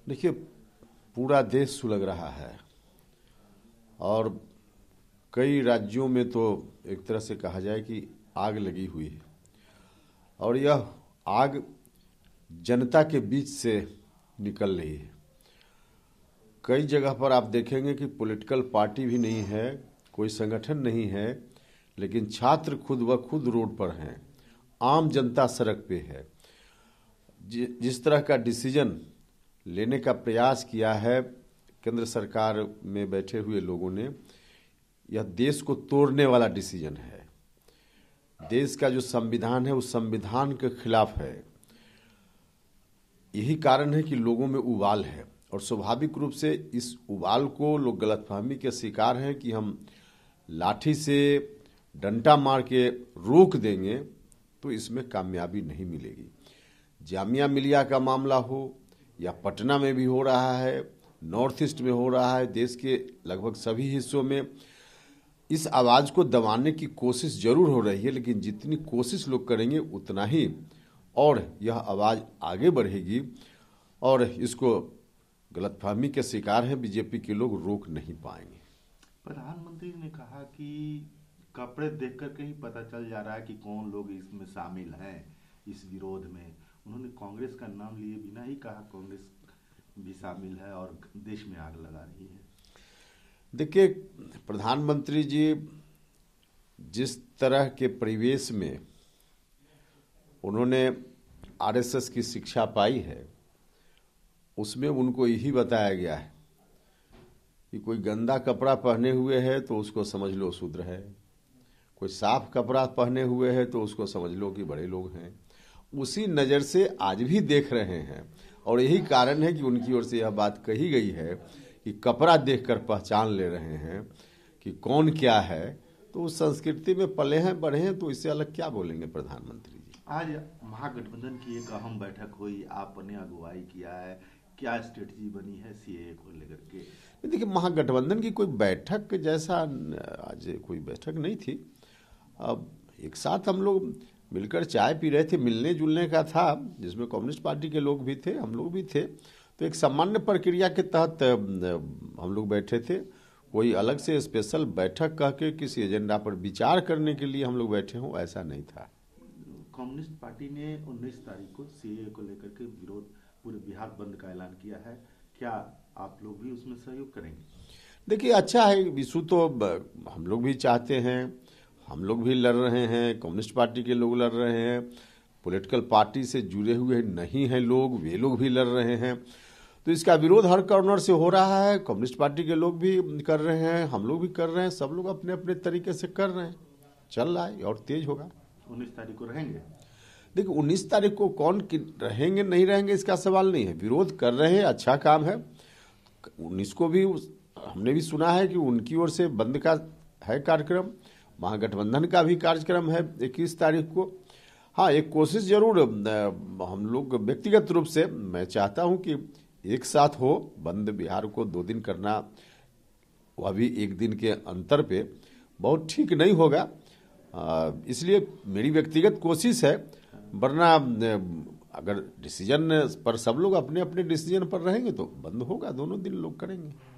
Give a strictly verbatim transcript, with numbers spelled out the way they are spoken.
देखिए, पूरा देश सुलग रहा है और कई राज्यों में तो एक तरह से कहा जाए कि आग लगी हुई है और यह आग जनता के बीच से निकल रही है। कई जगह पर आप देखेंगे कि पॉलिटिकल पार्टी भी नहीं है, कोई संगठन नहीं है, लेकिन छात्र खुद ब खुद रोड पर हैं, आम जनता सड़क पे है। जि, जिस तरह का डिसीजन लेने का प्रयास किया है केंद्र सरकार में बैठे हुए लोगों ने, यह देश को तोड़ने वाला डिसीजन है। देश का जो संविधान है उस संविधान के खिलाफ है। यही कारण है कि लोगों में उबाल है और स्वाभाविक रूप से इस उबाल को लोग गलतफहमी के शिकार हैं कि हम लाठी से डंडा मार के रोक देंगे तो इसमें कामयाबी नहीं मिलेगी। जामिया मिलिया का मामला हो या पटना में भी हो रहा है, नॉर्थ ईस्ट में हो रहा है, देश के लगभग सभी हिस्सों में इस आवाज़ को दबाने की कोशिश जरूर हो रही है, लेकिन जितनी कोशिश लोग करेंगे उतना ही और यह आवाज़ आगे बढ़ेगी और इसको गलतफहमी के शिकार है बीजेपी के लोग, रोक नहीं पाएंगे। प्रधानमंत्री ने कहा कि कपड़े देखकर के ही पता चल जा रहा है कि कौन लोग इसमें शामिल हैं इस विरोध में। उन्होंने कांग्रेस का नाम लिए बिना ही कहा कांग्रेस भी शामिल है और देश में आग लगा रही है। देखिए, प्रधानमंत्री जी जिस तरह के परिवेश में उन्होंने आरएसएस की शिक्षा पाई है उसमें उनको यही बताया गया है कि कोई गंदा कपड़ा पहने हुए है तो उसको समझ लो शूद्र है, कोई साफ कपड़ा पहने हुए है तो उसको समझ लो कि बड़े लोग हैं। उसी नज़र से आज भी देख रहे हैं और यही कारण है कि उनकी ओर से यह बात कही गई है कि कपड़ा देखकर पहचान ले रहे हैं कि कौन क्या है। तो उस संस्कृति में पले हैं, बढ़े हैं, तो इससे अलग क्या बोलेंगे प्रधानमंत्री जी। आज महागठबंधन की एक अहम बैठक हुई, आपने अगुवाई किया है, क्या स्ट्रेटजी बनी है सीएए को लेकर के? देखिए, महागठबंधन की कोई बैठक जैसा आज कोई बैठक नहीं थी। अब एक साथ हम लोग मिलकर चाय पी रहे थे, मिलने जुलने का था, जिसमें कम्युनिस्ट पार्टी के लोग भी थे, हम लोग भी थे। तो एक सामान्य प्रक्रिया के तहत हम लोग बैठे थे। कोई अलग से स्पेशल बैठक कह के किसी एजेंडा पर विचार करने के लिए हम लोग बैठे हों, ऐसा नहीं था। कम्युनिस्ट पार्टी ने उन्नीस तारीख को सीएए को लेकर के विरोध पूरे बिहार बंद का ऐलान किया है, क्या आप लोग भी उसमें सहयोग करेंगे? देखिए, अच्छा है, इशू तो हम लोग भी चाहते हैं, हम लोग भी लड़ रहे हैं, कम्युनिस्ट पार्टी के लोग लड़ रहे हैं, पॉलिटिकल पार्टी से जुड़े हुए नहीं हैं लोग, वे लोग भी लड़ रहे हैं। तो इसका विरोध हर कॉर्नर से हो रहा है। कम्युनिस्ट पार्टी के लोग भी कर रहे हैं, हम लोग भी कर रहे हैं, सब लोग अपने अपने तरीके से कर रहे हैं, चल रहा है और तेज होगा। उन्नीस तारीख को रहेंगे? देखिए, उन्नीस तारीख को कौन रहेंगे नहीं रहेंगे इसका सवाल नहीं है, विरोध कर रहे हैं, अच्छा काम है। उन्नीस को भी हमने भी सुना है कि उनकी ओर से बंद का है कार्यक्रम, महागठबंधन का भी कार्यक्रम है इक्कीस तारीख को। हाँ, एक कोशिश जरूर हम लोग व्यक्तिगत रूप से मैं चाहता हूं कि एक साथ हो बंद, बिहार को दो दिन करना, वह भी एक दिन के अंतर पे, बहुत ठीक नहीं होगा। इसलिए मेरी व्यक्तिगत कोशिश है, वरना अगर डिसीजन पर सब लोग अपने अपने डिसीजन पर रहेंगे तो बंद होगा, दोनों दिन लोग करेंगे।